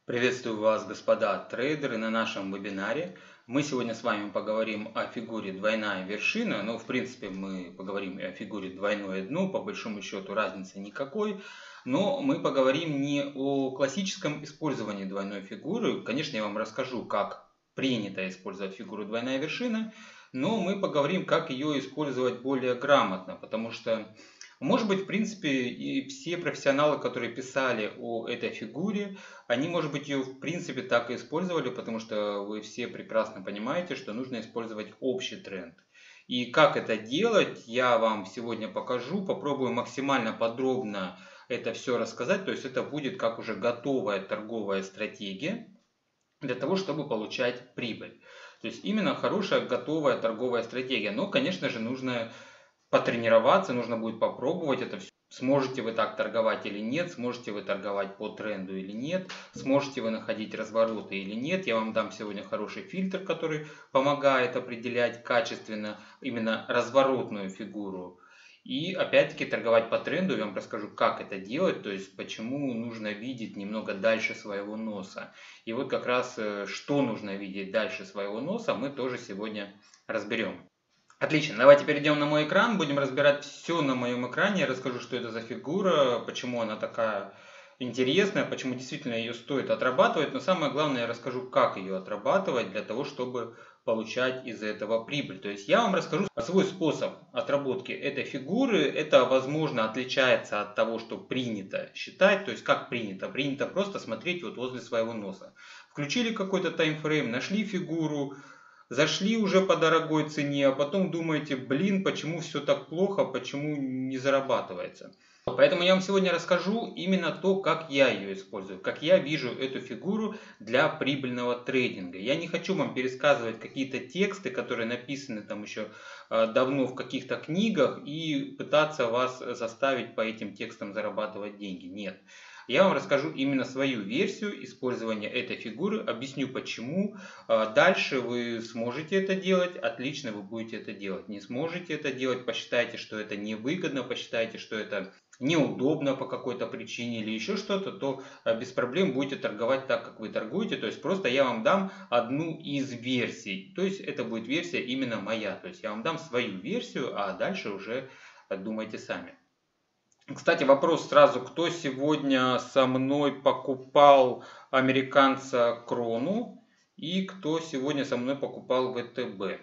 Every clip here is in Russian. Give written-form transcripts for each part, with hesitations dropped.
Приветствую вас, господа трейдеры, на нашем вебинаре. Мы сегодня с вами поговорим о фигуре двойная вершина. В принципе, мы поговорим и о фигуре двойное дно. По большому счету, разницы никакой. Но мы поговорим не о классическом использовании двойной фигуры. Конечно, я вам расскажу, как принято использовать фигуру двойная вершина. Но мы поговорим, как ее использовать более грамотно. Потому что может быть, в принципе, и все профессионалы, которые писали о этой фигуре, они, может быть, ее в принципе так и использовали, потому что вы все прекрасно понимаете, что нужно использовать общий тренд. И как это делать, я вам сегодня покажу, попробую максимально подробно это все рассказать, то есть это будет как уже готовая торговая стратегия для того, чтобы получать прибыль. То есть именно хорошая готовая торговая стратегия. Но, конечно же, нужно потренироваться, нужно будет попробовать это все. Сможете вы так торговать или нет, сможете вы торговать по тренду или нет, сможете вы находить развороты или нет. Я вам дам сегодня хороший фильтр, который помогает определять качественно именно разворотную фигуру. И опять-таки торговать по тренду, я вам расскажу, как это делать, то есть почему нужно видеть немного дальше своего носа. И вот как раз что нужно видеть дальше своего носа, мы тоже сегодня разберем. Отлично, давайте перейдем на мой экран, будем разбирать все на моем экране. Я расскажу, что это за фигура, почему она такая интересная, почему действительно ее стоит отрабатывать. Но самое главное, я расскажу, как ее отрабатывать для того, чтобы получать из этого прибыль. То есть я вам расскажу свой способ отработки этой фигуры. Это, возможно, отличается от того, что принято считать. То есть как принято? Принято просто смотреть вот возле своего носа. Включили какой-то таймфрейм, нашли фигуру, зашли уже по дорогой цене, а потом думаете, блин, почему все так плохо, почему не зарабатывается. Поэтому я вам сегодня расскажу именно то, как я ее использую, как я вижу эту фигуру для прибыльного трейдинга. Я не хочу вам пересказывать какие-то тексты, которые написаны там еще давно в каких-то книгах и пытаться вас заставить по этим текстам зарабатывать деньги. Нет. Я вам расскажу именно свою версию использования этой фигуры, объясню почему. Дальше вы сможете это делать, отлично вы будете это делать. Не сможете это делать, посчитайте, что это невыгодно, посчитайте, что это неудобно по какой-то причине или еще что-то, то без проблем будете торговать так, как вы торгуете. То есть просто я вам дам одну из версий. То есть это будет версия именно моя. То есть я вам дам свою версию, а дальше уже думайте сами. Кстати, вопрос сразу, кто сегодня со мной покупал американца Крону и кто сегодня со мной покупал ВТБ?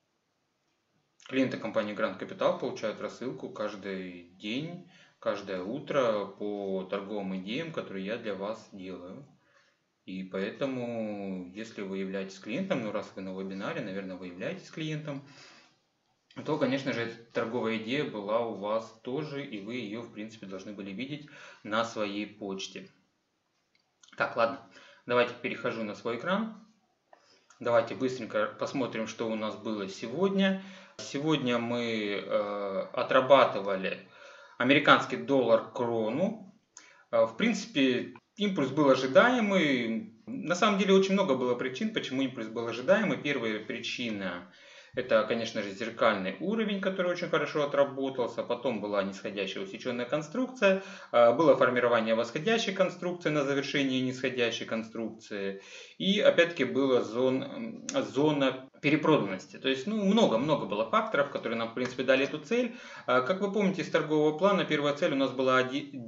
Клиенты компании Grand Capital получают рассылку каждый день, каждое утро по торговым идеям, которые я для вас делаю. И поэтому, если вы являетесь клиентом, раз вы на вебинаре, наверное, вы являетесь клиентом, то, конечно же, эта торговая идея была у вас тоже, и вы ее, в принципе, должны были видеть на своей почте. Так, ладно, давайте перехожу на свой экран. Давайте быстренько посмотрим, что у нас было сегодня. Сегодня мы отрабатывали американский доллар крону. В принципе, импульс был ожидаемый. На самом деле очень много было причин, почему импульс был ожидаемый. Первая причина — это, конечно же, зеркальный уровень, который очень хорошо отработался. Потом была нисходящая усеченная конструкция. Было формирование восходящей конструкции на завершении нисходящей конструкции. И опять-таки была зона перепроданности. То есть, много-много было факторов, которые нам, в принципе, дали эту цель. Как вы помните из торгового плана, первая цель у нас была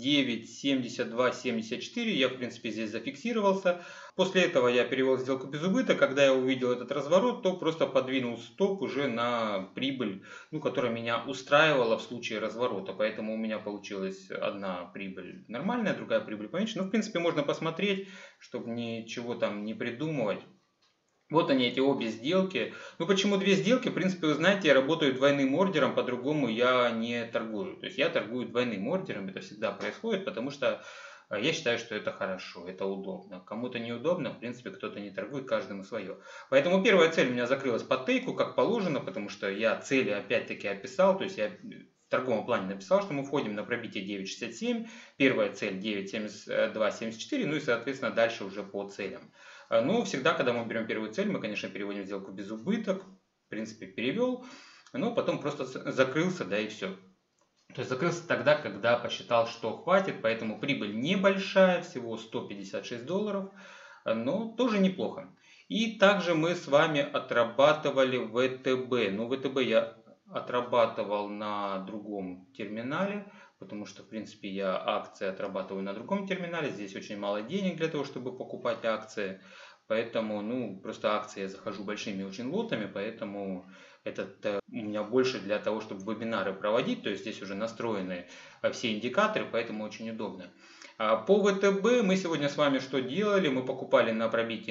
9.7274. Я, в принципе, здесь зафиксировался. После этого я перевел сделку без убытка. Когда я увидел этот разворот, то просто подвинул стоп уже на прибыль, которая меня устраивала в случае разворота. Поэтому у меня получилась одна прибыль нормальная, другая прибыль поменьше. В принципе, можно посмотреть, чтобы ничего там не придумывать. Вот они, эти обе сделки. Почему две сделки? В принципе, вы знаете, я работаю двойным ордером, по-другому я не торгую. То есть я торгую двойным ордером, это всегда происходит, потому что я считаю, что это хорошо, это удобно. Кому-то неудобно, в принципе, кто-то не торгует, каждому свое. Поэтому первая цель у меня закрылась по тейку, как положено, потому что я цели опять-таки описал, то есть я в торговом плане написал, что мы входим на пробитие 9.67, первая цель 9.7274, и, соответственно, дальше уже по целям. Но всегда, когда мы берем первую цель, мы, конечно, переводим сделку без убыток, в принципе, перевел, но потом просто закрылся, да и все. То есть закрылся тогда, когда посчитал, что хватит, поэтому прибыль небольшая, всего $156. но тоже неплохо. И также мы с вами отрабатывали ВТБ. Ну, ВТБ я отрабатывал на другом терминале, потому что, в принципе, я акции отрабатываю на другом терминале. Здесь очень мало денег для того, чтобы покупать акции. Поэтому, ну, просто акции я захожу большими очень лотами, поэтому этот у меня больше для того, чтобы вебинары проводить. То есть здесь уже настроены все индикаторы, поэтому очень удобно. По ВТБ мы сегодня с вами что делали? Мы покупали на пробитии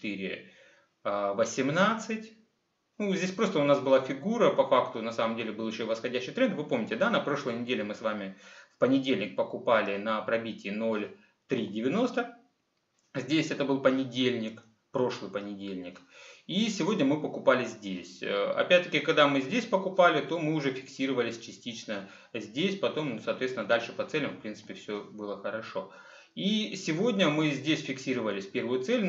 0,418. Ну, здесь просто у нас была фигура, по факту на самом деле был еще восходящий тренд. Вы помните, да, на прошлой неделе мы с вами в понедельник покупали на пробитии 0,390. Здесь это был понедельник, прошлый понедельник. И сегодня мы покупали здесь. Опять-таки, когда мы здесь покупали, то мы уже фиксировались частично здесь. Потом, соответственно, дальше по целям, в принципе, все было хорошо. И сегодня мы здесь фиксировались первую цель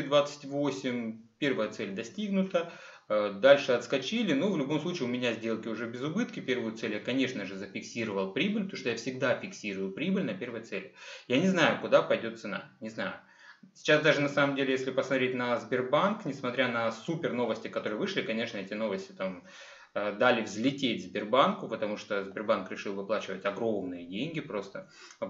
0,428. Первая цель достигнута. Дальше отскочили. Но в любом случае у меня сделки уже без убытки. Первую цель я, конечно же, зафиксировал прибыль, потому что я всегда фиксирую прибыль на первой цели. Я не знаю, куда пойдет цена. Не знаю. Сейчас даже на самом деле, если посмотреть на Сбербанк, несмотря на супер новости, которые вышли, конечно, эти новости там дали взлететь Сбербанку, потому что Сбербанк решил выплачивать огромные деньги просто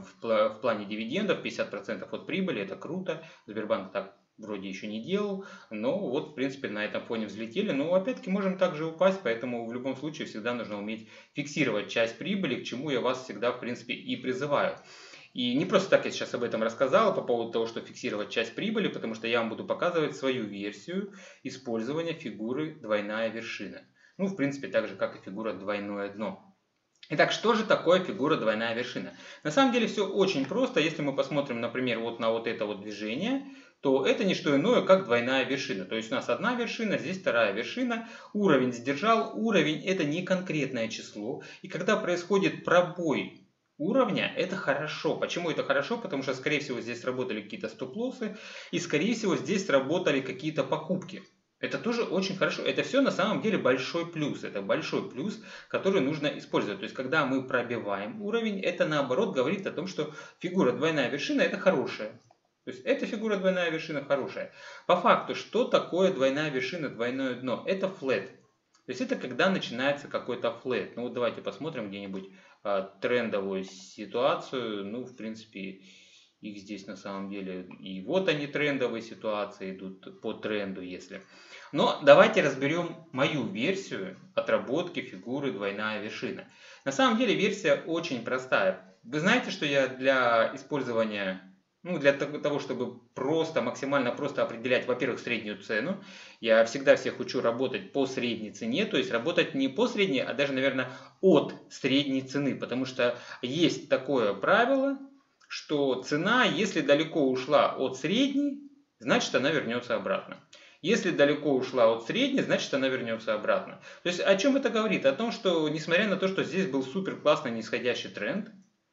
в плане дивидендов, 50% от прибыли, это круто. Сбербанк так вроде еще не делал, но вот в принципе на этом фоне взлетели. Но опять-таки можем также упасть, поэтому в любом случае всегда нужно уметь фиксировать часть прибыли, к чему я вас всегда в принципе и призываю. И не просто так я сейчас об этом рассказал по поводу того, что фиксировать часть прибыли, потому что я вам буду показывать свою версию использования фигуры двойная вершина. Ну, в принципе, так же, как и фигура двойное дно. Итак, что же такое фигура двойная вершина? На самом деле все очень просто. Если мы посмотрим, например, вот на вот это вот движение, то это не что иное, как двойная вершина. То есть у нас одна вершина, здесь вторая вершина. Уровень сдержал. Уровень это не конкретное число. И когда происходит пробой уровня, это хорошо. Почему это хорошо? Потому что, скорее всего, здесь работали какие-то стоп-лоссы, и, скорее всего, здесь работали какие-то покупки. Это тоже очень хорошо. Это все на самом деле большой плюс. Это большой плюс, который нужно использовать. То есть, когда мы пробиваем уровень, это наоборот говорит о том, что фигура двойная вершина это хорошая. То есть, эта фигура двойная вершина хорошая. По факту, что такое двойная вершина, двойное дно? Это флэт. То есть это когда начинается какой-то флэт. Ну вот давайте посмотрим где-нибудь трендовую ситуацию. Ну, в принципе, их здесь на самом деле. И вот они трендовые ситуации идут по тренду, если. Но давайте разберем мою версию отработки фигуры двойная вершина. На самом деле версия очень простая. Вы знаете, что я для использования... Ну, для того, чтобы максимально просто определять, во-первых, среднюю цену, я всегда всех учу работать по средней цене, то есть работать не по средней, а даже, наверное, от средней цены, потому что есть такое правило, что цена, если далеко ушла от средней, значит она вернется обратно. Если далеко ушла от средней, значит она вернется обратно. То есть о чем это говорит? О том, что несмотря на то, что здесь был супер классный нисходящий тренд,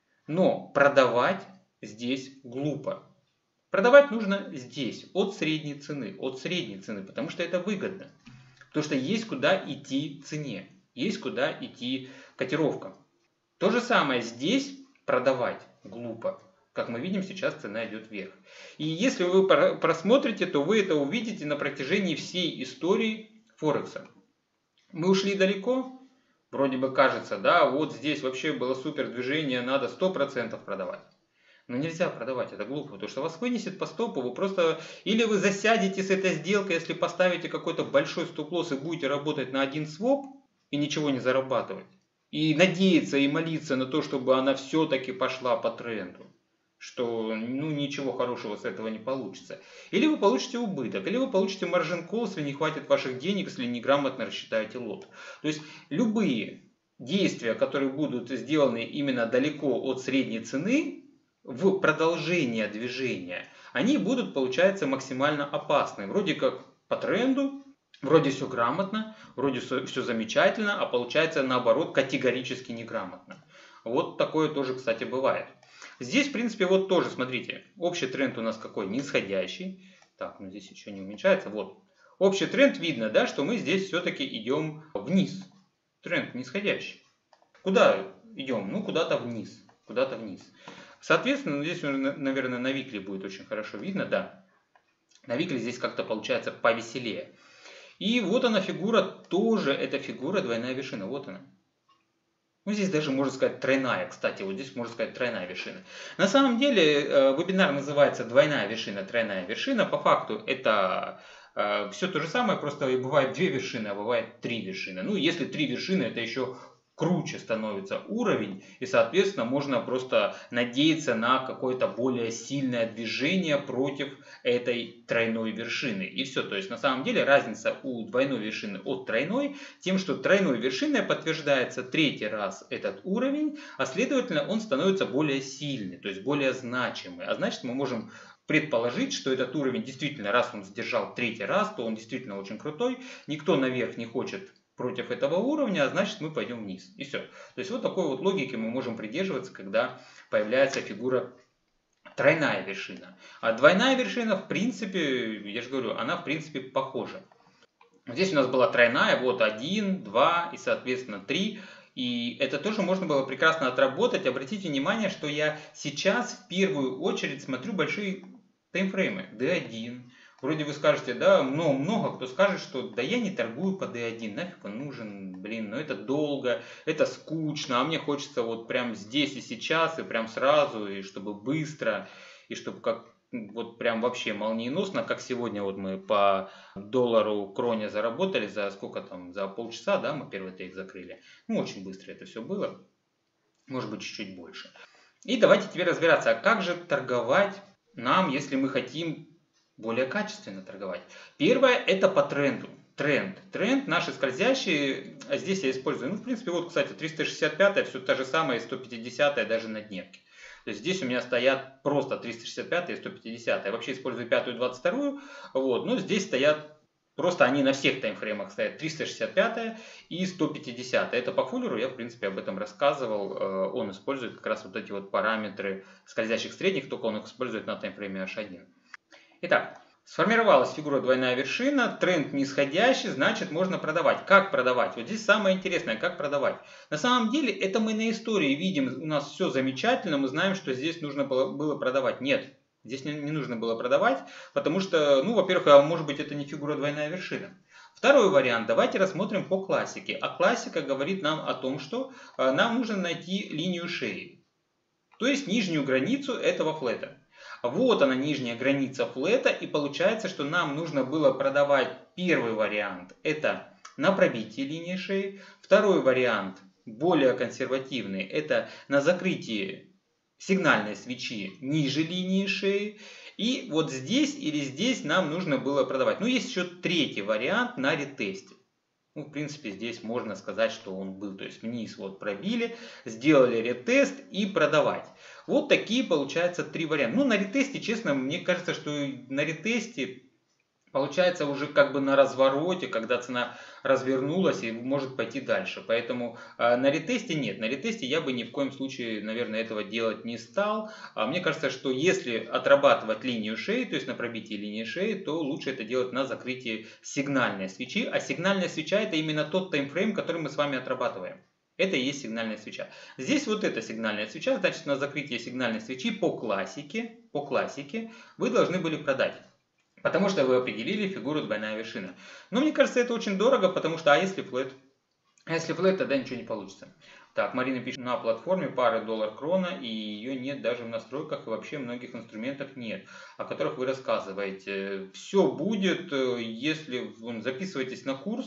но продавать здесь глупо. Продавать нужно здесь, от средней цены, потому что это выгодно. Потому что есть куда идти цене, есть куда идти котировкам. То же самое здесь продавать глупо. Как мы видим, сейчас цена идет вверх. И если вы просмотрите, то вы это увидите на протяжении всей истории Форекса. Мы ушли далеко, вроде бы кажется, да, вот здесь вообще было супер движение, надо 100% продавать. Но нельзя продавать, это глупо, потому что вас вынесет по стопу, вы просто... Или вы засядете с этой сделкой, если поставите какой-то большой стоп-лосс и будете работать на один своп и ничего не зарабатывать. И надеяться и молиться на то, чтобы она все-таки пошла по тренду. Что ничего хорошего с этого не получится. Или вы получите убыток, или вы получите маржин колл, если не хватит ваших денег, если неграмотно рассчитаете лот. То есть любые действия, которые будут сделаны именно далеко от средней цены, в продолжение движения, они будут, получается, максимально опасны. Вроде как по тренду, вроде все грамотно, вроде все замечательно, а получается наоборот категорически неграмотно. Вот такое тоже, кстати, бывает. Здесь, в принципе, вот тоже, смотрите, общий тренд у нас какой? Нисходящий. Так, ну здесь еще не уменьшается. Вот. Общий тренд видно, да, что мы здесь все-таки идем вниз. Тренд нисходящий. Куда идем? Ну, куда-то вниз. Куда-то вниз. Соответственно, здесь, наверное, на викле будет очень хорошо видно, да. На викле здесь как-то получается повеселее. И вот она фигура, тоже эта фигура двойная вершина. Вот она. Ну, здесь даже можно сказать тройная, кстати, вот здесь можно сказать тройная вершина. На самом деле вебинар называется двойная вершина, тройная вершина. По факту это все то же самое, просто бывает две вершины, а бывает три вершины. Ну, если три вершины, это еще круче становится уровень, и, соответственно, можно просто надеяться на какое-то более сильное движение против этой тройной вершины. И все. То есть, на самом деле, разница у двойной вершины от тройной тем, что тройной вершиной подтверждается третий раз этот уровень, а следовательно, он становится более сильный, то есть более значимый. А значит, мы можем предположить, что этот уровень действительно, раз он сдержал третий раз, то он действительно очень крутой. Никто наверх не хочет против этого уровня, а значит мы пойдем вниз. И все. То есть вот такой вот логики мы можем придерживаться, когда появляется фигура тройная вершина. А двойная вершина, в принципе, я же говорю, она в принципе похожа. Здесь у нас была тройная, вот 1, 2 и соответственно 3. И это тоже можно было прекрасно отработать. Обратите внимание, что я сейчас в первую очередь смотрю большие таймфреймы. D1. Вроде вы скажете, да, много кто скажет, что да я не торгую по D1, нафиг он нужен, блин, ну это долго, это скучно, а мне хочется вот прям здесь и сейчас, и прям сразу, и чтобы быстро, и чтобы как вот прям вообще молниеносно, как сегодня вот мы по доллару кроне заработали за сколько там, за полчаса, да, мы первый трейд закрыли. Ну, очень быстро это все было, может быть чуть-чуть больше. И давайте теперь разбираться, а как же торговать нам, если мы хотим более качественно торговать. Первое, это по тренду. Тренд наши скользящие, а здесь я использую, ну, в принципе, вот, кстати, 365, все та же самая, и 150 даже на дневке. То есть здесь у меня стоят просто 365 и 150. Я вообще использую 5 и 22, вот, но здесь стоят, просто они на всех таймфреймах стоят 365 и 150. Это по Фуллеру, я, в принципе, об этом рассказывал. Он использует как раз вот эти вот параметры скользящих средних, только он их использует на таймфрейме H1. Итак, сформировалась фигура двойная вершина, тренд нисходящий, значит можно продавать. Как продавать? Вот здесь самое интересное, как продавать. На самом деле это мы на истории видим, у нас все замечательно, мы знаем, что здесь нужно было продавать. Нет, здесь не нужно было продавать, потому что, ну, во-первых, может быть это не фигура двойная вершина. Второй вариант, давайте рассмотрим по классике. А классика говорит нам о том, что нам нужно найти линию шеи, то есть нижнюю границу этого флета. Вот она, нижняя граница флета, и получается, что нам нужно было продавать первый вариант, это на пробитии линии шеи. Второй вариант, более консервативный, это на закрытии сигнальной свечи ниже линии шеи. И вот здесь или здесь нам нужно было продавать. Ну, есть еще третий вариант на ретесте. Ну, в принципе, здесь можно сказать, что он был. То есть вниз вот пробили, сделали ретест и продавать. Вот такие, получается, три варианта. Ну, на ретесте, честно, мне кажется, что на ретесте получается уже как бы на развороте, когда цена развернулась и может пойти дальше. Поэтому на ретесте нет. На ретесте я бы ни в коем случае, наверное, этого делать не стал. Мне кажется, что если отрабатывать линию шеи, то есть на пробитии линии шеи, то лучше это делать на закрытии сигнальной свечи. А сигнальная свеча это именно тот таймфрейм, который мы с вами отрабатываем. Это и есть сигнальная свеча. Здесь вот эта сигнальная свеча, значит на закрытие сигнальной свечи по классике вы должны были продать. Потому что вы определили фигуру двойная вершина. Но мне кажется, это очень дорого, потому что, а если флэт? А если флэт, тогда ничего не получится. Так, Марина пишет, на платформе пары доллар-крона, и ее нет даже в настройках, и вообще многих инструментах нет, о которых вы рассказываете. Все будет, если записывайтесь на курс,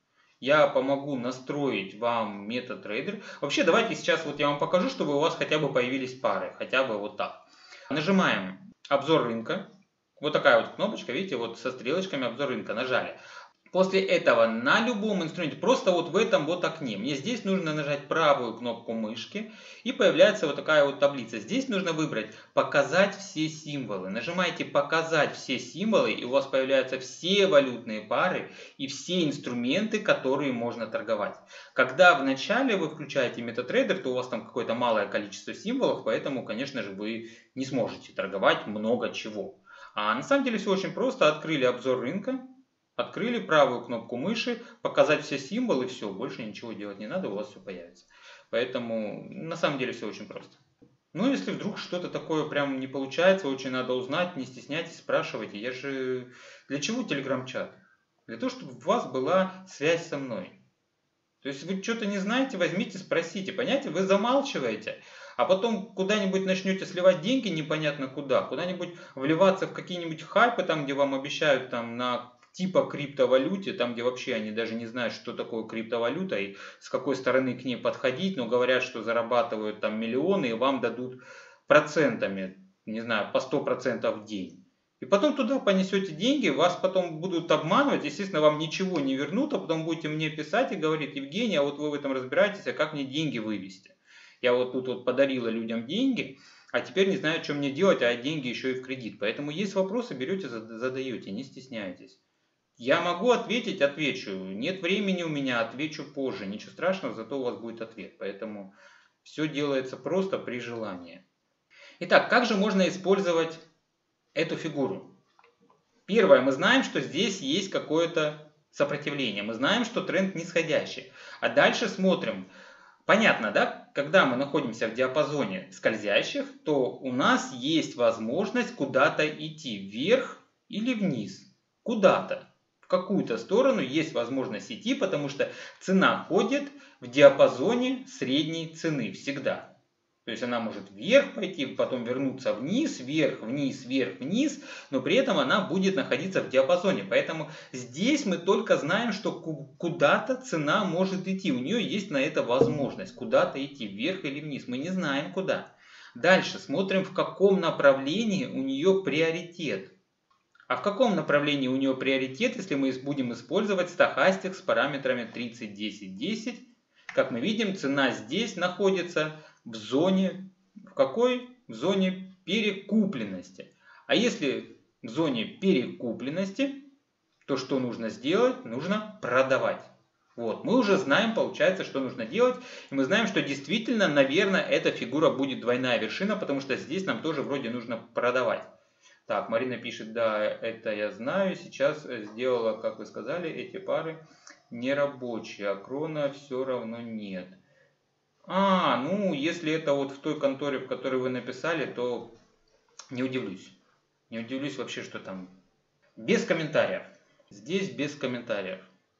я помогу настроить вам MetaTrader. Вообще, давайте сейчас вот я вам покажу, чтобы у вас хотя бы появились пары, хотя бы вот так. Нажимаем обзор рынка. Вот такая вот кнопочка, видите, вот со стрелочками обзор рынка нажали. После этого на любом инструменте, просто вот в этом вот окне, мне здесь нужно нажать правую кнопку мышки и появляется вот такая вот таблица. Здесь нужно выбрать «Показать все символы». Нажимаете «Показать все символы» и у вас появляются все валютные пары и все инструменты, которые можно торговать. Когда вначале вы включаете MetaTrader, то у вас там какое-то малое количество символов, поэтому, конечно же, вы не сможете торговать много чего. А на самом деле все очень просто. Открыли обзор рынка, открыли правую кнопку мыши, показать все символы, все, больше ничего делать не надо, у вас все появится. Поэтому на самом деле все очень просто. Ну, если вдруг что-то такое прям не получается, очень надо узнать, не стесняйтесь, спрашивайте. Я же... Для чего телеграм-чат? Для того, чтобы у вас была связь со мной. То есть вы что-то не знаете, возьмите, спросите. Понимаете, вы замалчиваете, а потом куда-нибудь начнете сливать деньги непонятно куда, куда-нибудь вливаться в какие-нибудь хайпы, там, где вам обещают там на типа криптовалюте, там, где вообще они даже не знают, что такое криптовалюта и с какой стороны к ней подходить, но говорят, что зарабатывают там миллионы и вам дадут процентами, не знаю, по 100% в день. И потом туда понесете деньги, вас потом будут обманывать, естественно, вам ничего не вернут, а потом будете мне писать и говорить: Евгений, а вот вы в этом разбираетесь, а как мне деньги вывести? Я вот тут вот подарила людям деньги, а теперь не знаю, что мне делать, а деньги еще и в кредит. Поэтому есть вопросы, берете, задаете, не стесняйтесь. Я могу ответить, отвечу. Нет времени у меня, отвечу позже. Ничего страшного, зато у вас будет ответ. Поэтому все делается просто при желании. Итак, как же можно использовать эту фигуру? Первое, мы знаем, что здесь есть какое-то сопротивление. Мы знаем, что тренд нисходящий. А дальше смотрим. Понятно, да? Когда мы находимся в диапазоне скользящих, то у нас есть возможность куда-то идти, вверх или вниз. Куда-то. В какую-то сторону есть возможность идти, потому что цена ходит в диапазоне средней цены всегда. То есть она может вверх пойти, потом вернуться вниз, вверх, вниз, вверх, вниз, но при этом она будет находиться в диапазоне. Поэтому здесь мы только знаем, что куда-то цена может идти. У нее есть на это возможность куда-то идти, вверх или вниз. Мы не знаем куда. Дальше смотрим, в каком направлении у нее приоритет. А в каком направлении у нее приоритет, если мы будем использовать стохастик с параметрами 30, 10, 10? Как мы видим, цена здесь находится в зоне, в какой? В зоне перекупленности. А если в зоне перекупленности, то что нужно сделать? Нужно продавать. Вот, мы уже знаем, получается, что нужно делать. И мы знаем, что действительно, наверное, эта фигура будет двойная вершина, потому что здесь нам тоже вроде нужно продавать. Так, Марина пишет: да, это я знаю. Сейчас сделала, как вы сказали, эти пары нерабочие, а крона все равно нет. Ну, если это вот в той конторе, в которой вы написали, то не удивлюсь. Не удивлюсь вообще, что там. Без комментариев. Здесь без комментариев.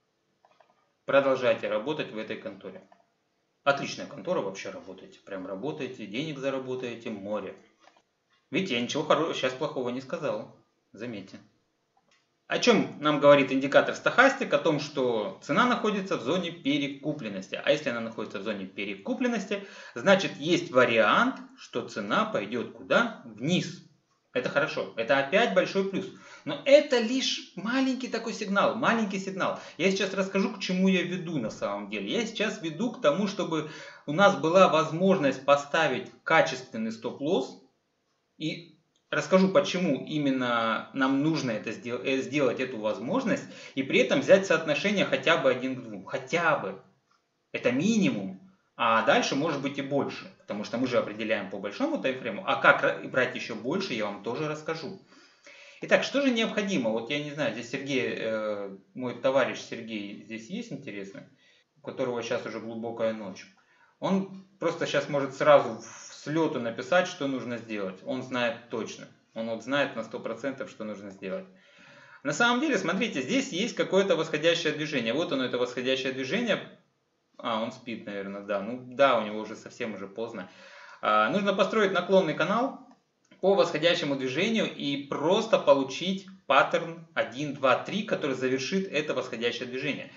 Продолжайте работать в этой конторе. Отличная контора, вообще работаете. Прям работаете, денег заработаете, море. Видите, я ничего сейчас плохого не сказал. Заметьте. О чем нам говорит индикатор стохастик? О том, что цена находится в зоне перекупленности. А если она находится в зоне перекупленности, значит есть вариант, что цена пойдет куда? Вниз. Это хорошо. Это опять большой плюс. Но это лишь маленький такой сигнал. Маленький сигнал. Я сейчас расскажу, к чему я веду на самом деле. Я сейчас веду к тому, чтобы у нас была возможность поставить качественный стоп-лосс. И расскажу, почему именно нам нужно это сделать эту возможность, и при этом взять соотношение хотя бы 1 к 2. Хотя бы. Это минимум. А дальше может быть и больше. Потому что мы же определяем по большому таймфрейму. А как брать еще больше, я вам тоже расскажу. Итак, что же необходимо? Вот я не знаю, здесь Сергей, мой товарищ Сергей здесь есть, интересно? У которого сейчас уже глубокая ночь. Он просто сейчас может сразу с лету написать, что нужно сделать. Он знает точно. Он вот знает на 100%, что нужно сделать. На самом деле, смотрите, здесь есть какое-то восходящее движение. Вот оно, это восходящее движение. Он спит, наверное, да. Ну да, у него уже совсем уже поздно. Нужно построить наклонный канал по восходящему движению и просто получить паттерн 1, 2, 3, который завершит это восходящее движение.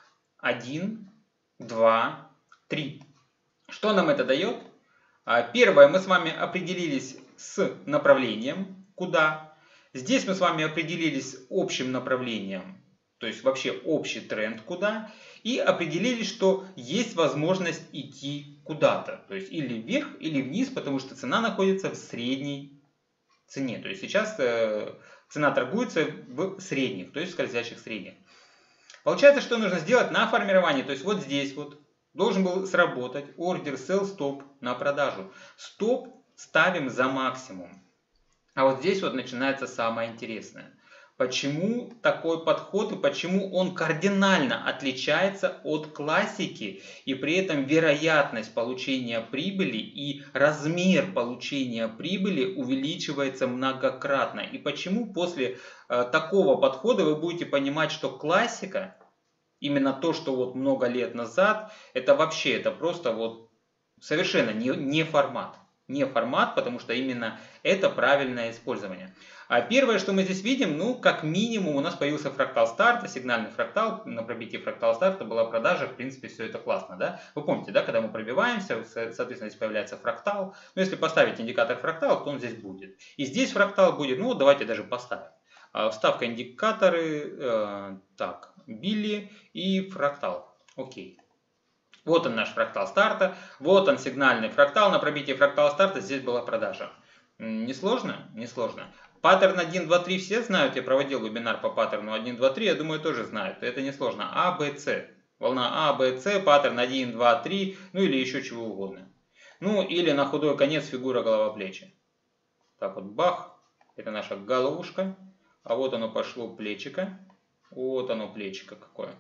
1, 2, 3. Что нам это дает? Первое, мы с вами определились с направлением, куда. Здесь мы с вами определились с общим направлением, то есть вообще общий тренд куда. И определили, что есть возможность идти куда-то. То есть или вверх, или вниз, потому что цена находится в средней цене. То есть сейчас цена торгуется в средних, то есть в скользящих средних. Получается, что нужно сделать на формировании. То есть вот здесь вот должен был сработать ордер sell стоп на продажу. Стоп ставим за максимум. А вот здесь вот начинается самое интересное. Почему такой подход и почему он кардинально отличается от классики, и при этом вероятность получения прибыли и размер получения прибыли увеличивается многократно. И почему после такого подхода вы будете понимать, что классика, именно то, что вот много лет назад, это вообще, это просто вот совершенно не формат. Не формат, потому что именно это правильное использование. А первое, что мы здесь видим, ну, как минимум у нас появился фрактал старта, сигнальный фрактал, на пробитии фрактала старта была продажа, в принципе, все это классно, да? Вы помните, да, когда мы пробиваемся, соответственно, здесь появляется фрактал, но если поставить индикатор фрактала, то он здесь будет. И здесь фрактал будет, ну, вот давайте даже поставим. Вставка индикаторы, так, Билли и фрактал, окей. Вот он наш фрактал старта, вот он сигнальный фрактал, на пробитии фрактала старта здесь была продажа. Не сложно? Не сложно. Паттерн 1, 2, 3 все знают, я проводил вебинар по паттерну 1, 2, 3, я думаю, тоже знают, это не сложно. А, Б, С. Волна А, Б, С, паттерн 1, 2, 3, ну или еще чего угодно. Ну или на худой конец фигура голова-плечи. Так вот, бах, это наша головушка, а вот оно пошло плечико, вот оно плечико какое.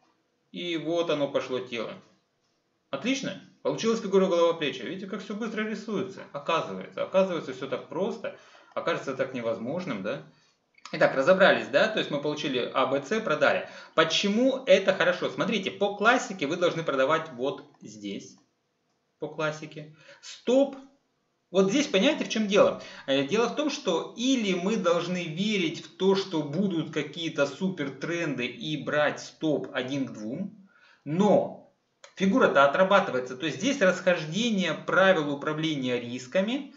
И вот оно пошло тело. Отлично, получилась фигура голова-плечи. Видите, как все быстро рисуется, оказывается все так просто. Окажется так невозможным, да? Итак, разобрались, да? То есть мы получили А, Б, С, продали. Почему это хорошо? Смотрите, по классике вы должны продавать вот здесь. По классике. Стоп. Вот здесь, понимаете, в чем дело? Дело в том, что или мы должны верить в то, что будут какие-то супер тренды и брать стоп 1 к 2, но фигура-то отрабатывается. То есть здесь расхождение правил управления рисками,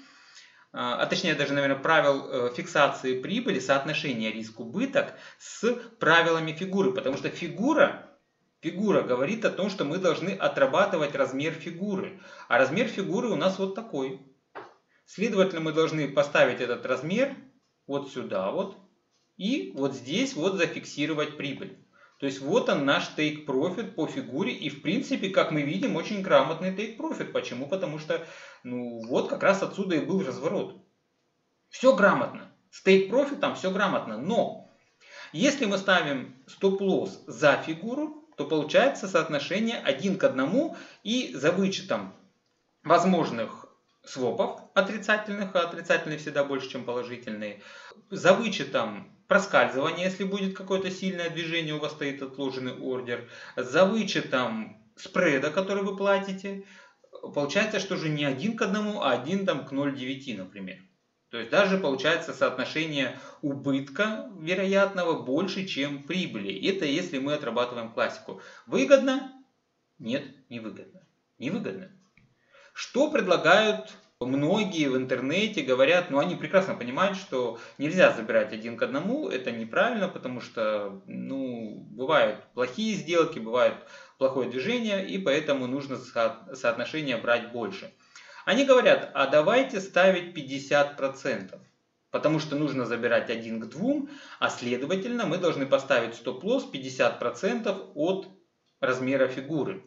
а точнее даже, наверное, правил фиксации прибыли, соотношения риск-убыток с правилами фигуры. Потому что фигура говорит о том, что мы должны отрабатывать размер фигуры. А размер фигуры у нас вот такой. Следовательно, мы должны поставить этот размер вот сюда вот. И вот здесь вот зафиксировать прибыль. То есть вот он наш take profit по фигуре. И в принципе, как мы видим, очень грамотный take profit. Почему? Потому что, ну вот как раз отсюда и был разворот. Все грамотно. С take profit там все грамотно. Но если мы ставим стоп-лосс за фигуру, то получается соотношение 1 к 1. И за вычетом возможных свопов отрицательных, а отрицательные всегда больше, чем положительные, за вычетом проскальзывания, если будет какое-то сильное движение, у вас стоит отложенный ордер, за вычетом спреда, который вы платите, получается, что же не 1 к 1, а 1 там, к 0,9, например. То есть даже получается соотношение убытка вероятного больше, чем прибыли. Это если мы отрабатываем классику. Выгодно? Нет, не выгодно. Не выгодно. Что предлагают многие в интернете, говорят, ну они прекрасно понимают, что нельзя забирать 1 к 1, это неправильно, потому что, ну, бывают плохие сделки, бывает плохое движение, и поэтому нужно соотношение брать больше. Они говорят, а давайте ставить 50%, потому что нужно забирать 1 к 2, а следовательно мы должны поставить стоп-лосс 50% от размера фигуры.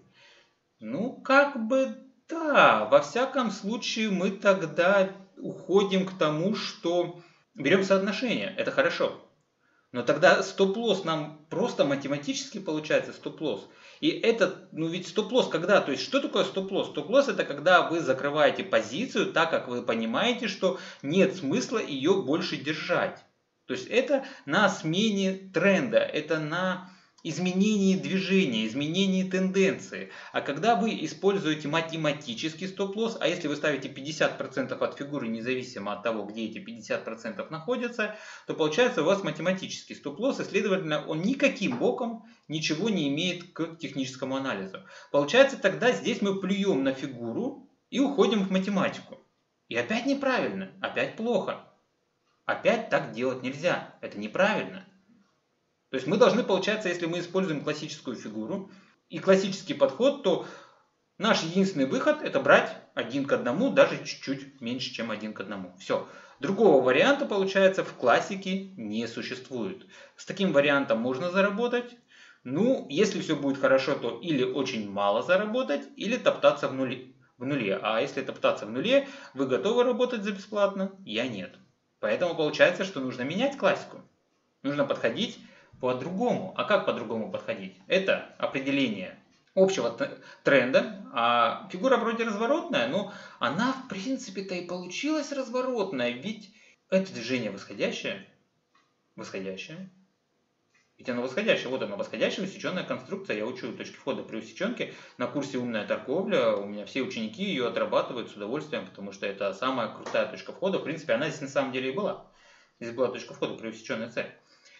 Ну, как бы... Да, во всяком случае мы тогда уходим к тому, что берем соотношение, это хорошо. Но тогда стоп-лосс нам просто математически получается стоп-лосс. И это, ну ведь стоп-лосс когда? То есть что такое стоп-лосс? Стоп-лосс это когда вы закрываете позицию так, как вы понимаете, что нет смысла ее больше держать. То есть это на смене тренда, это на изменении движения, изменении тенденции. А когда вы используете математический стоп-лосс, а если вы ставите 50% от фигуры, независимо от того, где эти 50% находятся, то получается у вас математический стоп-лосс, и следовательно он никаким боком ничего не имеет к техническому анализу. Получается тогда здесь мы плюем на фигуру и уходим в математику. И опять неправильно, опять плохо. Опять так делать нельзя, это неправильно. То есть мы должны, получается, если мы используем классическую фигуру и классический подход, то наш единственный выход это брать 1 к 1, даже чуть-чуть меньше, чем 1 к 1. Все. Другого варианта, получается, в классике не существует. С таким вариантом можно заработать. Ну, если все будет хорошо, то или очень мало заработать, или топтаться в нуле. А если топтаться в нуле, вы готовы работать за бесплатно? Я нет. Поэтому получается, что нужно менять классику. Нужно подходить по-другому. А как по-другому подходить? Это определение общего тренда. А фигура вроде разворотная, но она в принципе-то и получилась разворотная. Ведь это движение восходящее. Восходящее. Ведь оно восходящее. Вот оно, восходящая усеченная конструкция. Я учу точки входа при усеченке на курсе «Умная торговля». У меня все ученики ее отрабатывают с удовольствием, потому что это самая крутая точка входа. В принципе, она здесь на самом деле и была. Здесь была точка входа при усеченной цель.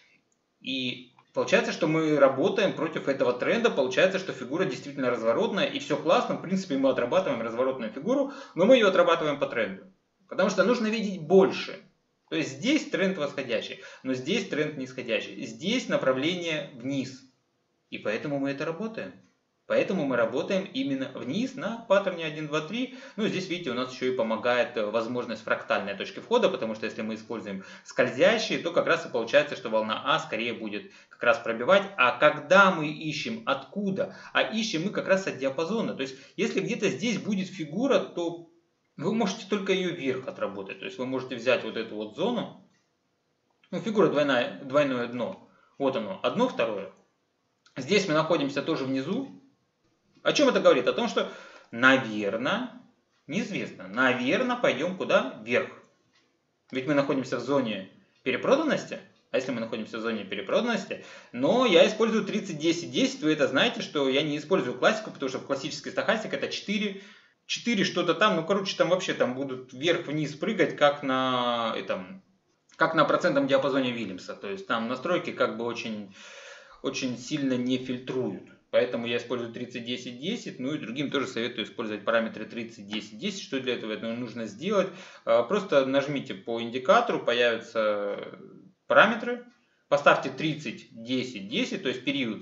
И получается, что мы работаем против этого тренда. Получается, что фигура действительно разворотная. И все классно. В принципе, мы отрабатываем разворотную фигуру, но мы ее отрабатываем по тренду. Потому что нужно видеть больше. То есть здесь тренд восходящий, но здесь тренд нисходящий. Здесь направление вниз. И поэтому мы это работаем. Поэтому мы работаем именно вниз на паттерне 1, 2, 3. Ну, здесь, видите, у нас еще и помогает возможность фрактальной точки входа, потому что если мы используем скользящие, то как раз и получается, что волна А скорее будет как раз пробивать. А когда мы ищем откуда? А ищем мы как раз от диапазона. То есть, если где-то здесь будет фигура, то вы можете только ее вверх отработать. То есть вы можете взять вот эту вот зону. Ну, фигура двойное дно. Вот оно, одно, второе. Здесь мы находимся тоже внизу. О чем это говорит? О том, что, наверное, неизвестно, наверное, пойдем куда? Вверх. Ведь мы находимся в зоне перепроданности. А если мы находимся в зоне перепроданности, но я использую 30-10-10, вы это знаете, что я не использую классику, потому что в классической стохастике это 4 что-то там, ну короче, там вообще там будут вверх-вниз прыгать, как на процентном диапазоне Вильямса. То есть там настройки как бы очень сильно не фильтруют. Поэтому я использую 30-10-10, ну и другим тоже советую использовать параметры 30-10-10. Что для этого нужно сделать? Просто нажмите по индикатору, появятся параметры. Поставьте 30-10-10, то есть период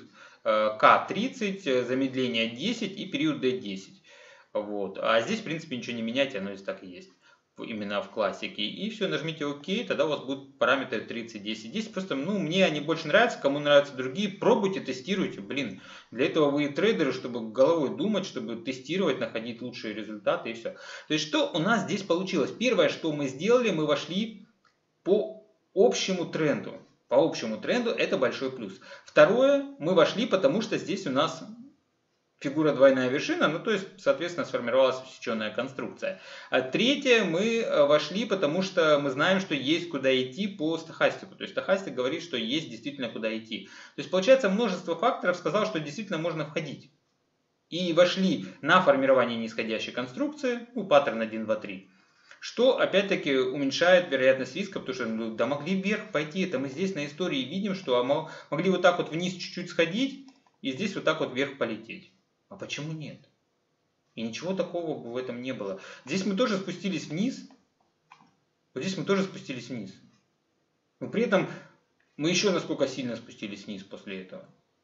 К30, замедление 10 и период D10. Вот. А здесь, в принципе, ничего не меняйте, оно здесь так и есть. Именно в классике. И все, нажмите ОК, тогда у вас будут параметры 30, 10, 10. Просто, мне они больше нравятся, кому нравятся другие. Пробуйте, тестируйте. Блин, для этого вы и трейдеры, чтобы головой думать, чтобы тестировать, находить лучшие результаты и все. То есть, что у нас здесь получилось? Первое, что мы сделали, мы вошли по общему тренду. По общему тренду это большой плюс. Второе, мы вошли, потому что здесь у нас фигура двойная вершина, ну то есть, соответственно, сформировалась усеченная конструкция. А третье, мы вошли, потому что мы знаем, что есть куда идти по стохастику. То есть стохастик говорит, что есть действительно куда идти. То есть получается, множество факторов сказал, что действительно можно входить. И вошли на формирование нисходящей конструкции, паттерн 1, 2, 3. Что опять-таки уменьшает вероятность риска, потому что да могли вверх пойти. Это мы здесь на истории видим, что могли вот так вот вниз чуть-чуть сходить и здесь вот так вот вверх полететь. А почему нет? И ничего такого бы в этом не было. Здесь мы тоже спустились вниз. Вот здесь мы тоже спустились вниз. Но при этом мы еще насколько сильно спустились вниз после этого.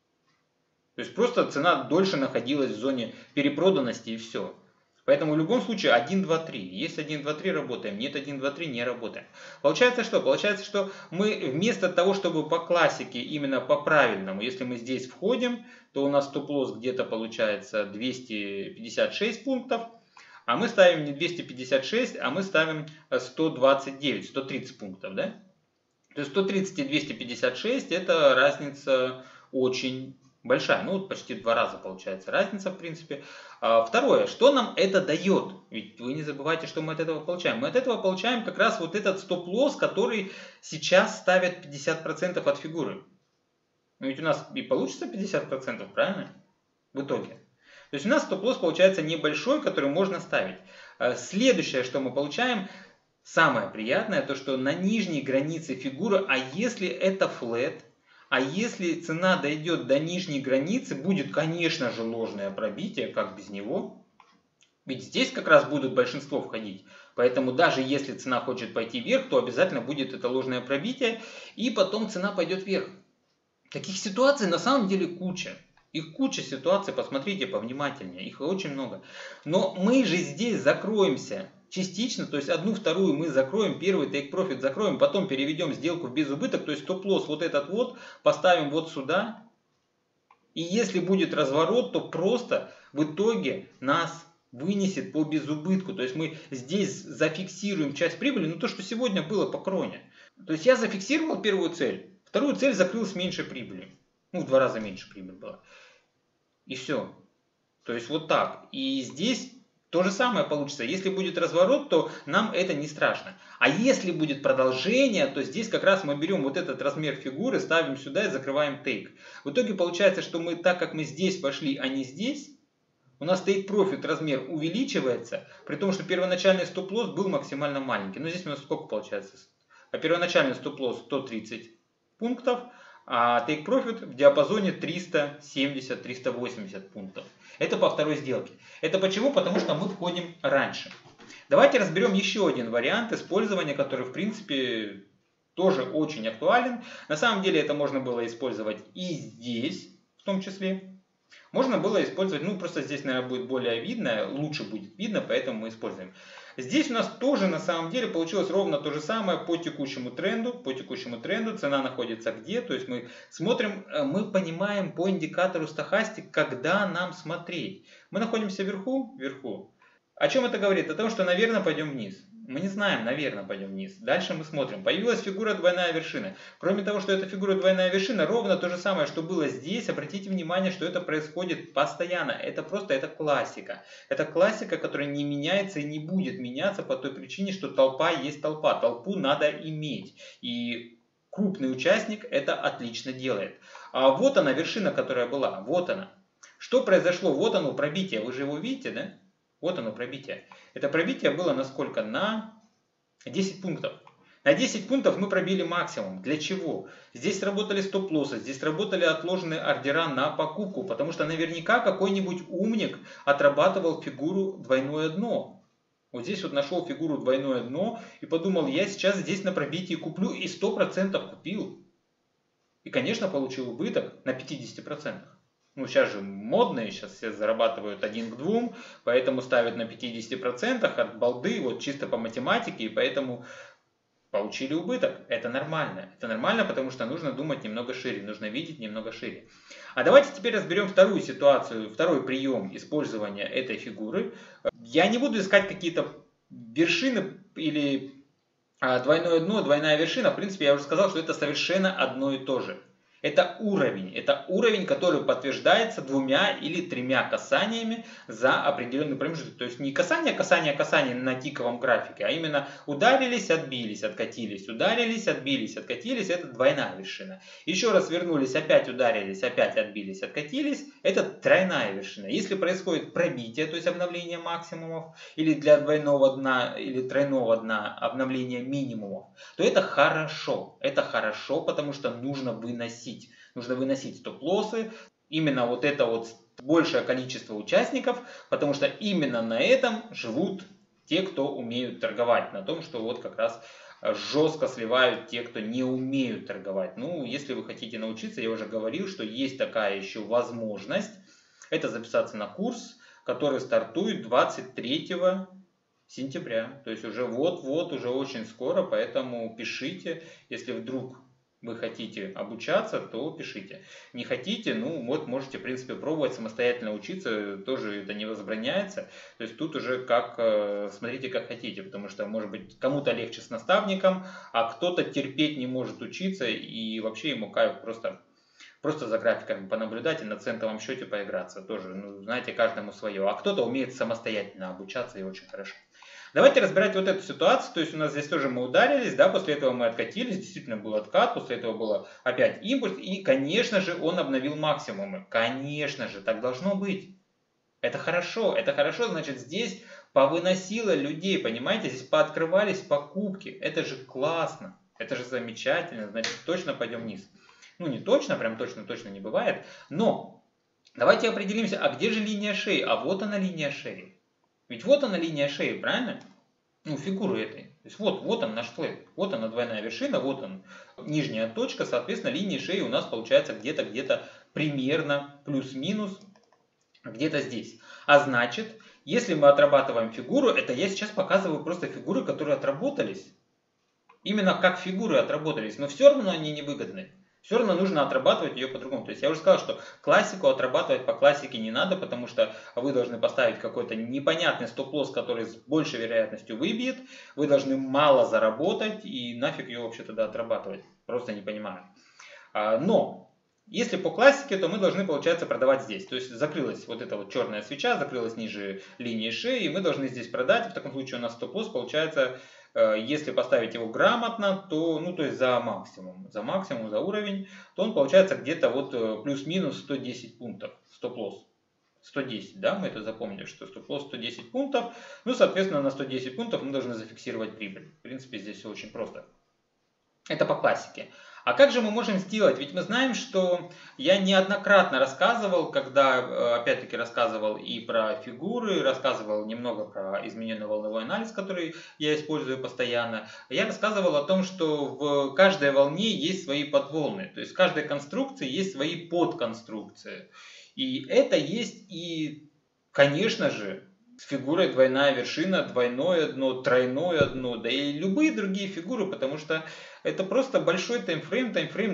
То есть просто цена дольше находилась в зоне перепроданности и все. Поэтому в любом случае 1, 2, 3. Есть 1, 2, 3 работаем, нет 1, 2, 3 не работаем. Получается что? Получается, что мы вместо того, чтобы по классике, именно по правильному, если мы здесь входим, то у нас стоп-лосс где-то получается 256 пунктов, а мы ставим не 256, а мы ставим 129, 130 пунктов. Да? То есть 130 и 256 это разница очень большая, ну почти в 2 раза получается разница в принципе. Второе, что нам это дает? Ведь вы не забывайте, что мы от этого получаем. Мы от этого получаем как раз вот этот стоп-лосс, который сейчас ставит 50% от фигуры. Но ведь у нас и получится 50%, правильно? В итоге. То есть у нас стоп-лосс получается небольшой, который можно ставить. Следующее, что мы получаем, самое приятное, то что на нижней границе фигуры, а если это флэт, а если цена дойдет до нижней границы, будет, конечно же, ложное пробитие, как без него. Ведь здесь как раз будут большинство входить. Поэтому даже если цена хочет пойти вверх, то обязательно будет это ложное пробитие. И потом цена пойдет вверх. Таких ситуаций на самом деле куча. Их куча ситуаций, посмотрите повнимательнее, их очень много. Но мы же здесь закроемся частично, то есть одну, вторую мы закроем, первый take profit закроем, потом переведем сделку в безубыток, то есть стоп-лосс вот этот вот поставим вот сюда. И если будет разворот, то просто в итоге нас вынесет по безубытку. То есть мы здесь зафиксируем часть прибыли, но то, что сегодня было по кроне. То есть я зафиксировал первую цель. Вторую цель закрыл с меньшей прибылью. Ну, в 2 раза меньше прибыль была. И все. То есть вот так. И здесь то же самое получится. Если будет разворот, то нам это не страшно. А если будет продолжение, то здесь как раз мы берем вот этот размер фигуры, ставим сюда и закрываем тейк. В итоге получается, что мы, так как мы здесь пошли, а не здесь, у нас take profit размер увеличивается, при том, что первоначальный стоп-лосс был максимально маленький. Но здесь у нас сколько получается? А первоначальный стоп-лосс 130 пунктов, а take profit в диапазоне 370-380 пунктов. Это по второй сделке. Это почему? Потому что мы входим раньше. Давайте разберем еще один вариант использования, который в принципе тоже очень актуален. На самом деле это можно было использовать и здесь, в том числе. Можно было использовать, ну просто здесь, наверное, будет более видно, лучше будет видно, поэтому мы используем. Здесь у нас тоже на самом деле получилось ровно то же самое по текущему тренду. По текущему тренду цена находится где? То есть мы смотрим, мы понимаем по индикатору стохастик, когда нам смотреть. Мы находимся вверху, вверху. О чем это говорит? О том, что, наверное, пойдем вниз. Мы не знаем, наверное, пойдем вниз. Дальше мы смотрим. Появилась фигура двойная вершина. Кроме того, что это фигура двойная вершина, ровно то же самое, что было здесь. Обратите внимание, что это происходит постоянно. Это просто это классика. Это классика, которая не меняется и не будет меняться по той причине, что толпа есть толпа. Толпу надо иметь. И крупный участник это отлично делает. А вот она вершина, которая была. Вот она. Что произошло? Вот оно пробитие. Вы же его видите, да? Вот оно пробитие. Это пробитие было на сколько? На 10 пунктов. На 10 пунктов мы пробили максимум. Для чего? Здесь сработали стоп-лоссы, здесь сработали отложенные ордера на покупку, потому что наверняка какой-нибудь умник отрабатывал фигуру двойное дно. Вот здесь вот нашел фигуру двойное дно и подумал, я сейчас здесь на пробитии куплю, и 100% купил. И, конечно, получил убыток на 50%. Ну, сейчас же модные, сейчас все зарабатывают 1 к 2, поэтому ставят на 50% от балды, вот чисто по математике, и поэтому получили убыток. Это нормально. Это нормально, потому что нужно думать немного шире, нужно видеть немного шире. А давайте теперь разберем вторую ситуацию, второй прием использования этой фигуры. Я не буду искать какие-то вершины или двойное дно, двойная вершина. В принципе, я уже сказал, что это совершенно одно и то же. Это уровень, который подтверждается 2 или 3 касаниями за определенный промежуток. То есть не касание на тиковом графике, а именно ударились, отбились, откатились, ударились, отбились, откатились. Это двойная вершина. Еще раз вернулись, опять ударились, опять отбились, откатились. Это тройная вершина. Если происходит пробитие, то есть обновление максимумов, или для двойного дна или тройного дна обновление минимумов, то это хорошо. Это хорошо, потому что нужно выносить. Нужно выносить стоп-лоссы. Именно вот это вот большее количество участников, потому что именно на этом живут те, кто умеют торговать. На том, что вот как раз жестко сливают те, кто не умеют торговать. Ну, если вы хотите научиться, я уже говорил, что есть такая еще возможность. Это записаться на курс, который стартует 23 сентября. То есть уже вот-вот, уже очень скоро, поэтому пишите, если вдруг вы хотите обучаться, то пишите. Не хотите, ну вот можете, в принципе, пробовать самостоятельно учиться, тоже это не возбраняется. То есть тут уже как, смотрите, как хотите, потому что, может быть, кому-то легче с наставником, а кто-то терпеть не может учиться, и вообще ему кайф просто за графиками понаблюдать и на центовом счете поиграться. Тоже, ну, знаете, каждому свое. А кто-то умеет самостоятельно обучаться, и очень хорошо. Давайте разбирать вот эту ситуацию. То есть у нас здесь тоже мы ударились, да, после этого мы откатились, действительно был откат, после этого было опять импульс, и, конечно же, он обновил максимумы. Конечно же, так должно быть. Это хорошо, значит, здесь повыносило людей, понимаете, здесь пооткрывались покупки. Это же классно, это же замечательно, значит, точно пойдем вниз. Ну, не точно, прям точно не бывает, но давайте определимся, а где же линия шеи? А вот она линия шеи. Ведь вот она линия шеи, правильно? Ну, фигуры этой. То есть вот он наш флэт. Вот она двойная вершина, вот он нижняя точка. Соответственно, линия шеи у нас получается где-то примерно плюс-минус где-то здесь. А значит, если мы отрабатываем фигуру, это я сейчас показываю просто фигуры, которые отработались. Именно как фигуры отработались, но все равно они невыгодны. Все равно нужно отрабатывать ее по-другому. То есть я уже сказал, что классику отрабатывать по классике не надо, потому что вы должны поставить какой-то непонятный стоп-лосс, который с большей вероятностью выбьет. Вы должны мало заработать, и нафиг ее вообще тогда отрабатывать. Просто не понимаю. Но если по классике, то мы должны, получается, продавать здесь. То есть закрылась вот эта вот черная свеча, закрылась ниже линии шеи, и мы должны здесь продать. В таком случае у нас стоп-лосс получается, если поставить его грамотно, то, ну, то есть за максимум, за уровень, то он получается где-то вот плюс-минус 110 пунктов стоп-лосс. 110, да, мы это запомнили, что стоп-лосс 110 пунктов. Ну, соответственно, на 110 пунктов мы должны зафиксировать прибыль. В принципе, здесь все очень просто. Это по классике. А как же мы можем сделать? Ведь мы знаем, что я неоднократно рассказывал, когда, опять-таки, рассказывал и про фигуры, рассказывал немного про измененный волновой анализ, который я использую постоянно. Я рассказывал о том, что в каждой волне есть свои подволны. То есть в каждой конструкции есть свои подконструкции. И это есть и, конечно же, с фигурой двойная вершина, двойное дно, тройное дно, да и любые другие фигуры, потому что это просто большой таймфрейм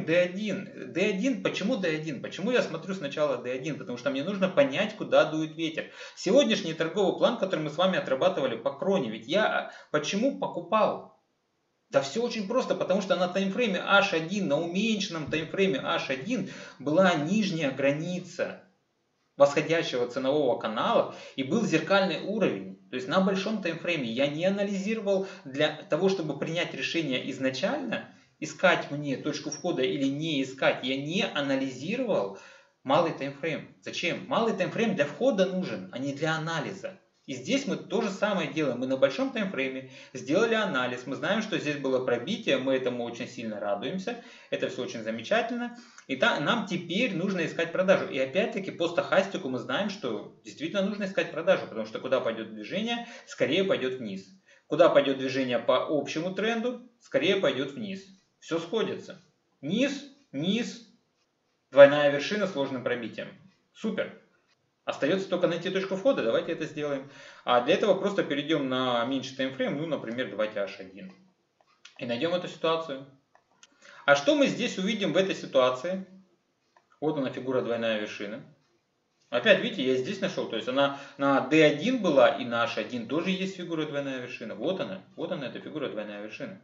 D1. D1, почему D1? Почему я смотрю сначала D1? Потому что мне нужно понять, куда дует ветер. Сегодняшний торговый план, который мы с вами отрабатывали по кроне, ведь я почему покупал? Да все очень просто, потому что на таймфрейме H1, на уменьшенном таймфрейме H1 была нижняя граница восходящего ценового канала и был зеркальный уровень. То есть на большом таймфрейме я не анализировал для того, чтобы принять решение изначально, искать мне точку входа или не искать, я не анализировал малый таймфрейм. Зачем? Малый таймфрейм для входа нужен, а не для анализа. И здесь мы то же самое делаем. Мы на большом таймфрейме сделали анализ. Мы знаем, что здесь было пробитие. Мы этому очень сильно радуемся. Это все очень замечательно. И нам теперь нужно искать продажу. И опять-таки по стохастику мы знаем, что действительно нужно искать продажу. Потому что куда пойдет движение, скорее пойдет вниз. Куда пойдет движение по общему тренду, скорее пойдет вниз. Все сходится. Низ, низ, двойная вершина с сложным пробитием. Супер. Остается только найти точку входа, давайте это сделаем. А для этого просто перейдем на меньший таймфрейм, ну, например, давайте H1. И найдем эту ситуацию. А что мы здесь увидим в этой ситуации? Вот она, фигура двойная вершина. Опять, видите, я здесь нашел, то есть она на D1 была и на H1 тоже есть фигура двойная вершина. Вот она, эта фигура двойная вершина.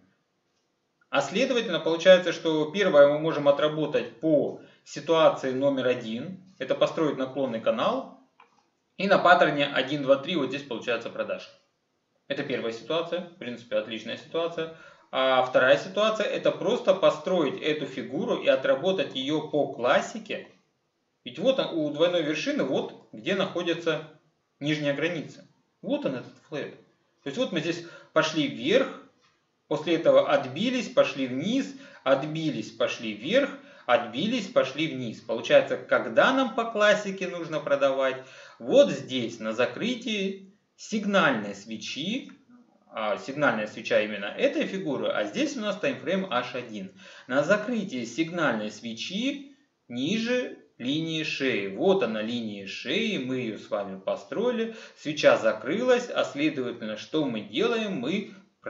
А следовательно, получается, что первое мы можем отработать по ситуации номер 1. Это построить наклонный канал. И на паттерне 1, 2, 3 вот здесь получается продажа. Это первая ситуация, в принципе, отличная ситуация. А вторая ситуация, это просто построить эту фигуру и отработать ее по классике. Ведь вот у двойной вершины, вот где находится нижняя граница. Вот он этот флэт. То есть вот мы здесь пошли вверх, после этого отбились, пошли вниз, отбились, пошли вверх, отбились, пошли вниз. Получается, когда нам по классике нужно продавать? Вот здесь, на закрытии сигнальной свечи, сигнальная свеча именно этой фигуры, а здесь у нас таймфрейм H1. На закрытии сигнальной свечи ниже линии шеи. Вот она, линия шеи, мы ее с вами построили, свеча закрылась, а следовательно, что мы делаем? Мы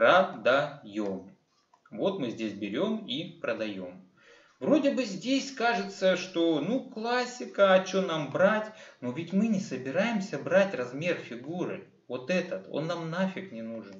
продаем. Вот мы здесь берем и продаем. Вроде бы здесь кажется, что ну классика, а что нам брать? Но ведь мы не собираемся брать размер фигуры. Вот этот, он нам нафиг не нужен.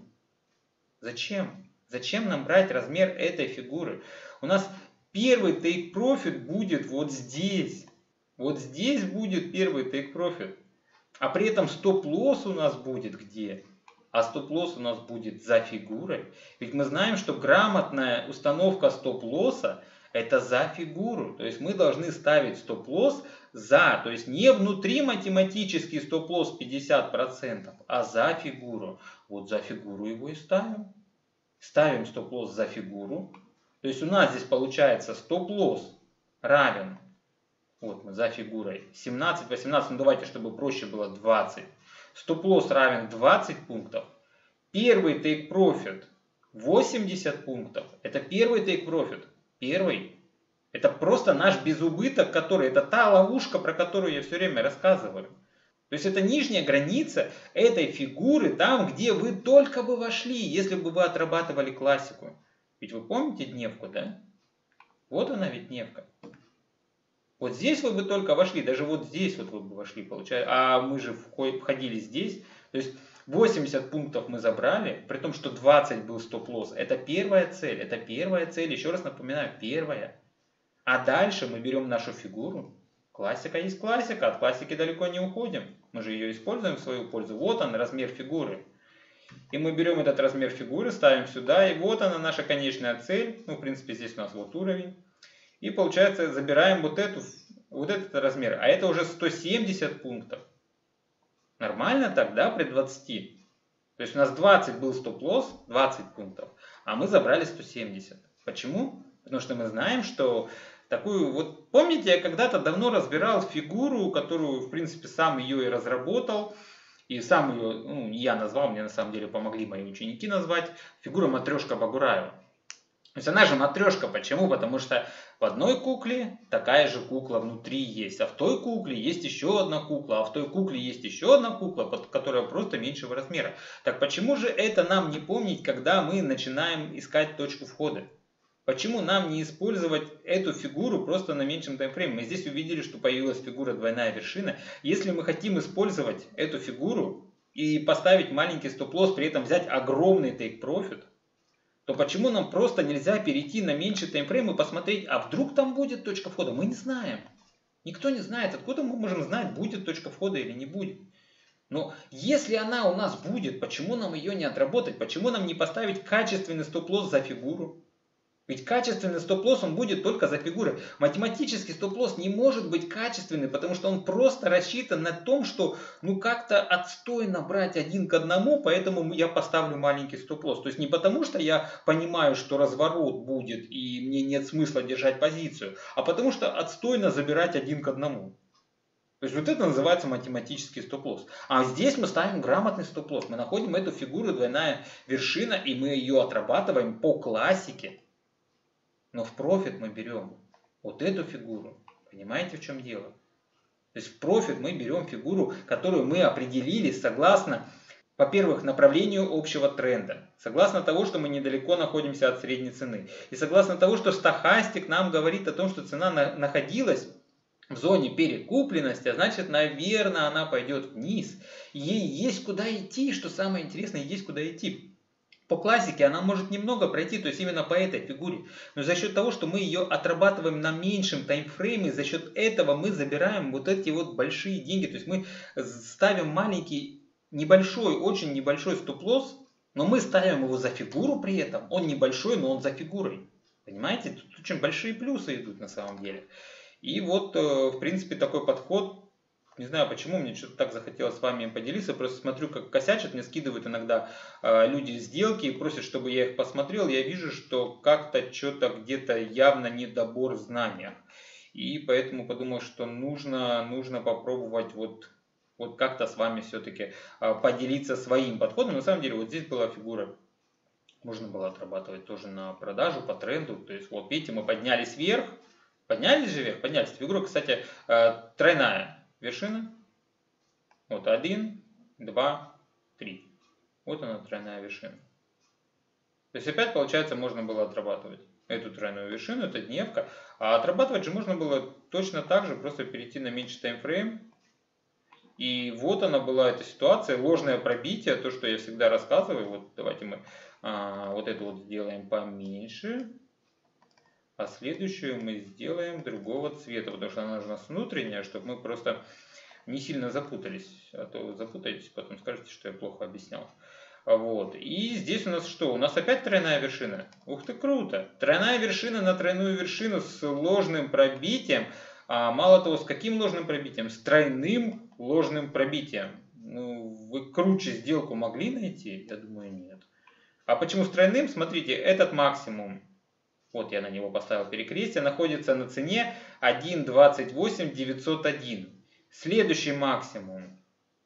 Зачем? Зачем нам брать размер этой фигуры? У нас первый take profit будет вот здесь. Вот здесь будет первый take profit. А при этом стоп-лосс у нас будет где? А стоп-лосс у нас будет за фигурой. Ведь мы знаем, что грамотная установка стоп-лосса это за фигуру. То есть мы должны ставить стоп-лосс за, то есть не внутри математический стоп-лосс 50%, а за фигуру. Вот за фигуру его и ставим. Ставим стоп-лосс за фигуру. То есть у нас здесь получается стоп-лосс равен, вот мы за фигурой, 17, 18, ну давайте, чтобы проще было 20. Стоп-лосс равен 20 пунктов. Первый take profit 80 пунктов. Это первый take profit. Первый. Это просто наш безубыток, который, это та ловушка, про которую я все время рассказываю. То есть это нижняя граница этой фигуры, там, где вы только бы вошли, если бы вы отрабатывали классику. Ведь вы помните дневку, да? Вот она ведь дневка. Вот здесь вы бы только вошли, даже вот здесь вот вы бы вошли, получается. А мы же входили здесь. То есть 80 пунктов мы забрали, при том, что 20 был стоп-лосс. Это первая цель, еще раз напоминаю, первая. А дальше мы берем нашу фигуру. Классика есть классика, от классики далеко не уходим. Мы же ее используем в свою пользу. Вот он, размер фигуры. И мы берем этот размер фигуры, ставим сюда, и вот она наша конечная цель. Ну, в принципе, здесь у нас вот уровень. И получается, забираем вот этот размер. А это уже 170 пунктов. Нормально так, да, при 20? То есть у нас 20 был стоп-лосс, 20 пунктов, а мы забрали 170. Почему? Потому что мы знаем, что такую вот... Помните, я когда-то давно разбирал фигуру, которую, в принципе, сам ее и разработал. И сам ее, ну, не я назвал, мне на самом деле помогли мои ученики назвать. Фигура матрешка Багураева. То есть она же матрешка. Почему? Потому что в одной кукле такая же кукла внутри есть, а в той кукле есть еще одна кукла, а в той кукле есть еще одна кукла, которая просто меньшего размера. Так почему же это нам не помнить, когда мы начинаем искать точку входа? Почему нам не использовать эту фигуру просто на меньшем таймфрейме? Мы здесь увидели, что появилась фигура двойная вершина. Если мы хотим использовать эту фигуру и поставить маленький стоп-лосс, при этом взять огромный take-profit, то почему нам просто нельзя перейти на меньший таймфрейм и посмотреть, а вдруг там будет точка входа? Мы не знаем. Никто не знает, откуда мы можем знать, будет точка входа или не будет. Но если она у нас будет, почему нам ее не отработать? Почему нам не поставить качественный стоп-лосс за фигуру? Ведь качественный стоп-лосс он будет только за фигуры. Математический стоп-лосс не может быть качественный, потому что он просто рассчитан на том, что ну как-то отстойно брать 1 к 1, поэтому я поставлю маленький стоп-лосс. То есть не потому, что я понимаю, что разворот будет и мне нет смысла держать позицию, а потому что отстойно забирать 1 к 1. То есть вот это называется математический стоп-лосс. А здесь мы ставим грамотный стоп-лосс. Мы находим эту фигуру двойная вершина и мы ее отрабатываем по классике. Но в профит мы берем вот эту фигуру. Понимаете, в чем дело? То есть в профит мы берем фигуру, которую мы определили согласно, во-первых, направлению общего тренда. Согласно того, что мы недалеко находимся от средней цены. И согласно того, что стохастик нам говорит о том, что цена находилась в зоне перекупленности, а значит, наверное, она пойдет вниз. Ей есть куда идти, что самое интересное, есть куда идти. По классике она может немного пройти, то есть именно по этой фигуре. Но за счет того, что мы ее отрабатываем на меньшем таймфрейме, за счет этого мы забираем вот эти вот большие деньги. То есть мы ставим маленький, небольшой, очень небольшой стоп-лосс, но мы ставим его за фигуру при этом. Он небольшой, но он за фигурой. Понимаете? Тут очень большие плюсы идут на самом деле. И вот, в принципе, такой подход. Не знаю почему, мне что-то так захотелось с вами поделиться. Просто смотрю, как косячат, мне скидывают иногда люди сделки и просят, чтобы я их посмотрел. Я вижу, что как-то что-то где-то явно недобор в знаниях. И поэтому подумал, что нужно попробовать вот как-то с вами все-таки поделиться своим подходом. На самом деле вот здесь была фигура. Можно было отрабатывать тоже на продажу, по тренду. То есть вот видите, мы поднялись вверх. Поднялись же вверх? Поднялись. Фигура, кстати, тройная. Вершина. Вот 1, 2, 3. Вот она тройная вершина. То есть опять получается можно было отрабатывать эту тройную вершину, это дневка. А отрабатывать же можно было точно так же, просто перейти на меньший таймфрейм. И вот она была эта ситуация, ложное пробитие, то, что я всегда рассказываю. Вот давайте мы вот это вот сделаем поменьше. А следующую мы сделаем другого цвета, потому что она у нас внутренняя, чтобы мы просто не сильно запутались. А то запутаетесь, потом скажете, что я плохо объяснял. Вот. И здесь у нас что? У нас опять тройная вершина. Ух ты, круто! Тройная вершина на тройную вершину с ложным пробитием. А мало того, с каким ложным пробитием? С тройным ложным пробитием. Ну, вы круче сделку могли найти? Я думаю, нет. А почему с тройным? Смотрите, этот максимум. Вот я на него поставил перекрестие, находится на цене 1.28 901. Следующий максимум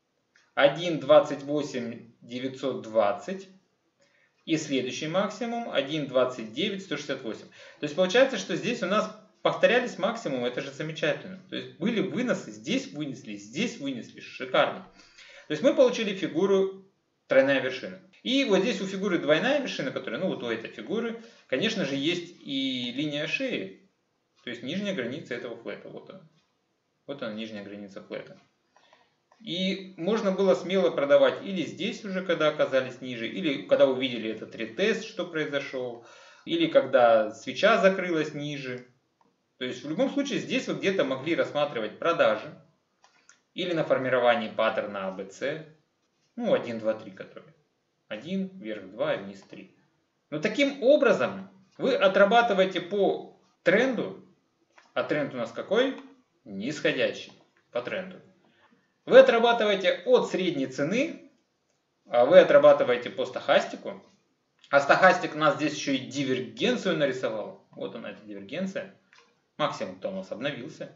1.28 920. И следующий максимум 1.29 168. То есть получается, что здесь у нас повторялись максимумы, это же замечательно. То есть были выносы, здесь вынесли, шикарно. То есть мы получили фигуру тройная вершина. И вот здесь у фигуры двойная вершина, которая, ну вот у этой фигуры, конечно же, есть и линия шеи. То есть нижняя граница этого флета. Вот она. Вот она, нижняя граница флета. И можно было смело продавать или здесь уже, когда оказались ниже, или когда увидели этот ретест, что произошел, или когда свеча закрылась ниже. То есть в любом случае здесь вы где-то могли рассматривать продажи или на формировании паттерна ABC, ну 1, 2, 3, который 1, вверх 2 и вниз 3. Но таким образом вы отрабатываете по тренду, а тренд у нас какой? Нисходящий по тренду. Вы отрабатываете от средней цены, а вы отрабатываете по стохастику. А стохастик у нас здесь еще и дивергенцию нарисовал. Вот она, эта дивергенция. Максимум-то у нас обновился.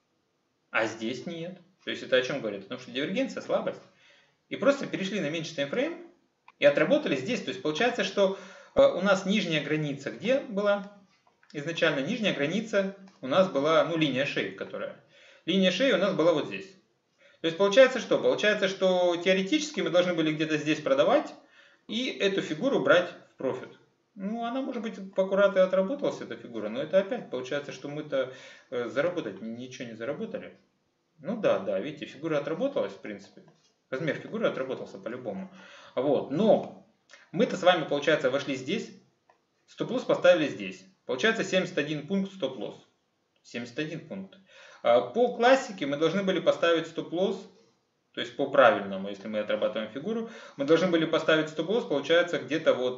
А здесь нет. То есть это о чем говорит? Потому что дивергенция, слабость. И просто перешли на меньший таймфрейм и отработали здесь. То есть получается, что у нас нижняя граница где была? Изначально нижняя граница у нас была, ну, линия шеи, которая. Линия шеи у нас была вот здесь. То есть получается что? Получается, что теоретически мы должны были где-то здесь продавать и эту фигуру брать в профит. Ну, она, может быть, аккуратно отработалась, эта фигура, но это опять получается, что мы-то заработать ничего не заработали. Ну да, видите, фигура отработалась, в принципе. Размер фигуры отработался по-любому. Вот, но мы-то с вами, получается, вошли здесь, стоп-лосс поставили здесь. Получается 71 пункт стоп-лосс. 71 пункт. По классике мы должны были поставить стоп-лосс, то есть по правильному, если мы отрабатываем фигуру, мы должны были поставить стоп-лосс, получается где-то вот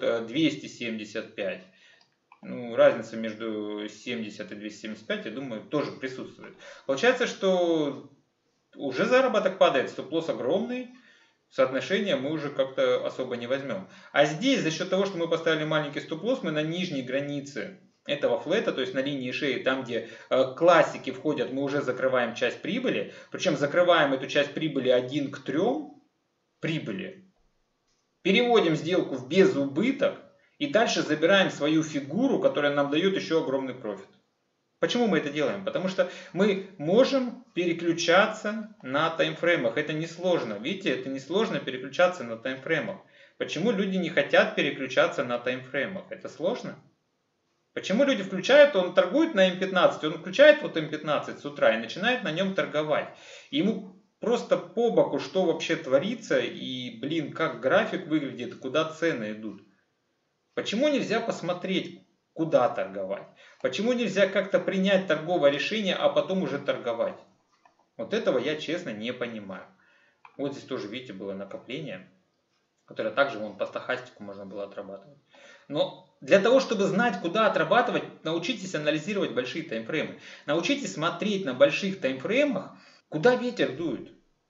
275. Ну, разница между 70 и 275, я думаю, тоже присутствует. Получается, что уже заработок падает, стоп-лосс огромный, соотношение мы уже как-то особо не возьмем. А здесь за счет того, что мы поставили маленький стоп-лосс, мы на нижней границе этого флета, то есть на линии шеи, там где классики входят, мы уже закрываем часть прибыли. Причем закрываем эту часть прибыли 1 к 3 прибыли. Переводим сделку в безубыток и дальше забираем свою фигуру, которая нам дает еще огромный профит. Почему мы это делаем? Потому что мы можем переключаться на таймфреймах. Это несложно. Видите, это несложно переключаться на таймфреймах. Почему люди не хотят переключаться на таймфреймах? Это сложно? Почему люди включают, он торгует на М15, он включает вот М15 с утра и начинает на нем торговать. И ему просто по боку, что вообще творится и, блин, как график выглядит, куда цены идут. Почему нельзя посмотреть, куда торговать? Почему нельзя как-то принять торговое решение, а потом уже торговать? Вот этого я честно не понимаю. Вот здесь тоже, видите, было накопление, которое также вон по стохастику можно было отрабатывать. Но для того, чтобы знать, куда отрабатывать, научитесь анализировать большие таймфреймы. Научитесь смотреть на больших таймфреймах, куда ветер дует.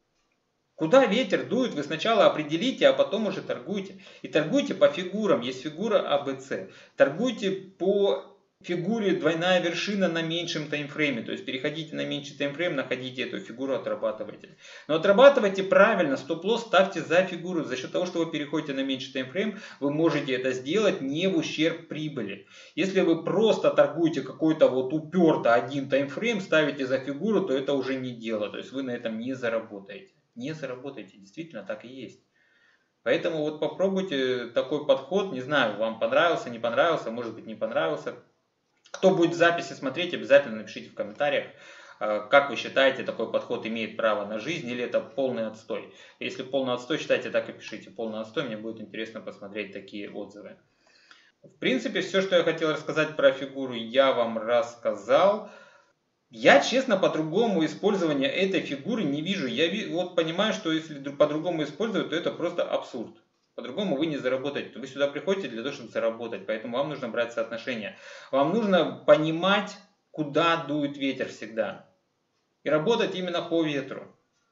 Куда ветер дует, вы сначала определите, а потом уже торгуйте. И торгуйте по фигурам. Есть фигура ABC. Торгуйте по фигуре двойная вершина на меньшем таймфрейме. То есть переходите на меньший таймфрейм, находите эту фигуру, отрабатывайте. Но отрабатывайте правильно, стоп-лосс ставьте за фигуру. За счет того, что вы переходите на меньший таймфрейм, вы можете это сделать не в ущерб прибыли. Если вы просто торгуете какой-то вот уперто один таймфрейм, ставите за фигуру, то это уже не дело. То есть вы на этом не заработаете. Не заработаете, действительно так и есть. Поэтому вот попробуйте такой подход, не знаю, вам понравился, не понравился, может быть не понравился. Кто будет в записи смотреть, обязательно напишите в комментариях, как вы считаете, такой подход имеет право на жизнь или это полный отстой. Если полный отстой, считайте, так и пишите. Полный отстой, мне будет интересно посмотреть такие отзывы. В принципе, все, что я хотел рассказать про фигуру, я вам рассказал. Я, честно, по-другому использования этой фигуры не вижу. Я вот понимаю, что если по-другому использовать, то это просто абсурд. По-другому вы не заработаете. Вы сюда приходите для того, чтобы заработать. Поэтому вам нужно брать соотношение. Вам нужно понимать, куда дует ветер всегда. И работать именно по ветру.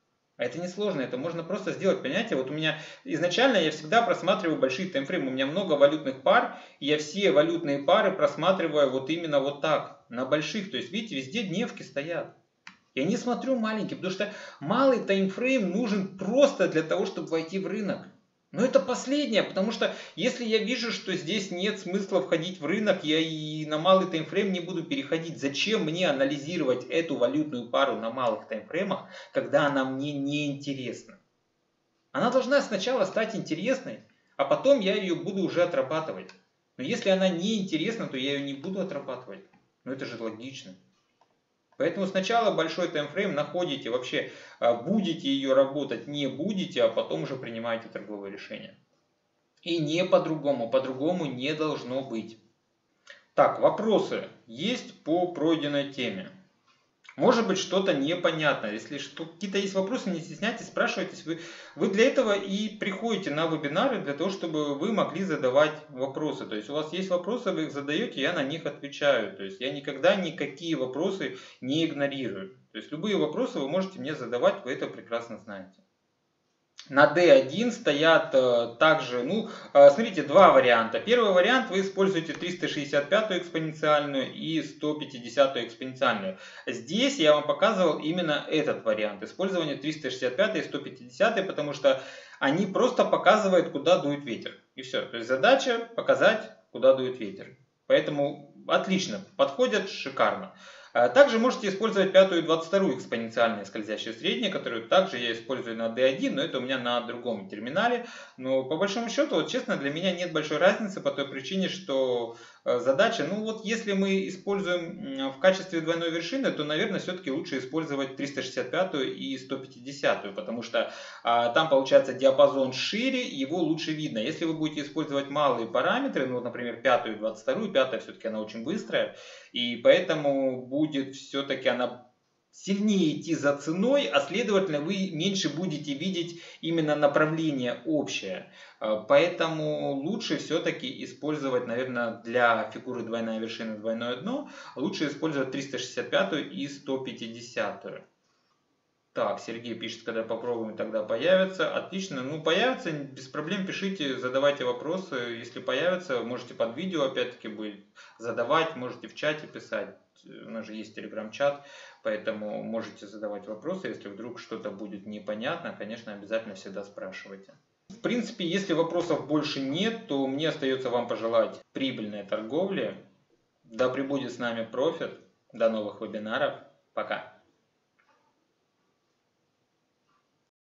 А это несложно, это можно просто сделать, понимаете? Вот у меня изначально я всегда просматриваю большие таймфреймы. У меня много валютных пар, и я все валютные пары просматриваю вот именно вот так, на больших. То есть, видите, везде дневки стоят. Я не смотрю маленькие, потому что малый таймфрейм нужен просто для того, чтобы войти в рынок. Но это последнее, потому что если я вижу, что здесь нет смысла входить в рынок, я и на малый таймфрейм не буду переходить. Зачем мне анализировать эту валютную пару на малых таймфреймах, когда она мне не интересна? Она должна сначала стать интересной, а потом я ее буду уже отрабатывать. Но если она не интересна, то я ее не буду отрабатывать. Ну это же логично. Поэтому сначала большой таймфрейм находите, вообще будете ее работать, не будете, а потом уже принимаете торговое решение. И не по-другому не должно быть. Так, вопросы есть по пройденной теме? Может быть, что-то непонятно. Если какие-то есть вопросы, не стесняйтесь, спрашивайтесь. Вы для этого и приходите на вебинары, для того, чтобы вы могли задавать вопросы. То есть у вас есть вопросы, вы их задаете, я на них отвечаю. То есть я никогда никакие вопросы не игнорирую. То есть любые вопросы вы можете мне задавать, вы это прекрасно знаете. На D1 стоят также, смотрите, два варианта. Первый вариант, вы используете 365 экспоненциальную и 150 экспоненциальную. Здесь я вам показывал именно этот вариант, использование 365 и 150, потому что они просто показывают, куда дует ветер. И все. То есть задача показать, куда дует ветер. Поэтому отлично, подходят шикарно. Также можете использовать 5 и 22 экспоненциальные скользящие средние, которые также я использую на D1, но это у меня на другом терминале. Но по большому счету, вот честно, для меня нет большой разницы по той причине, что задача, если мы используем в качестве двойной вершины, то, наверное, все-таки лучше использовать 365 и 150, потому что там получается диапазон шире, его лучше видно. Если вы будете использовать малые параметры, например, 5 и 22, 5 все-таки она очень быстрая, и поэтому будет все-таки она сильнее идти за ценой, а следовательно вы меньше будете видеть именно направление общее. Поэтому лучше все-таки использовать, наверное, для фигуры двойная вершина, двойное дно, лучше использовать 365 и 150. Так, Сергей пишет, когда попробуем, тогда появится. Отлично, появится, без проблем пишите, задавайте вопросы. Если появится, можете под видео опять-таки будет задавать, можете в чате писать. У нас же есть телеграм-чат, поэтому можете задавать вопросы. Если вдруг что-то будет непонятно, конечно, обязательно всегда спрашивайте. В принципе, если вопросов больше нет, то мне остается вам пожелать прибыльной торговли. Да пребудет с нами профит. До новых вебинаров. Пока.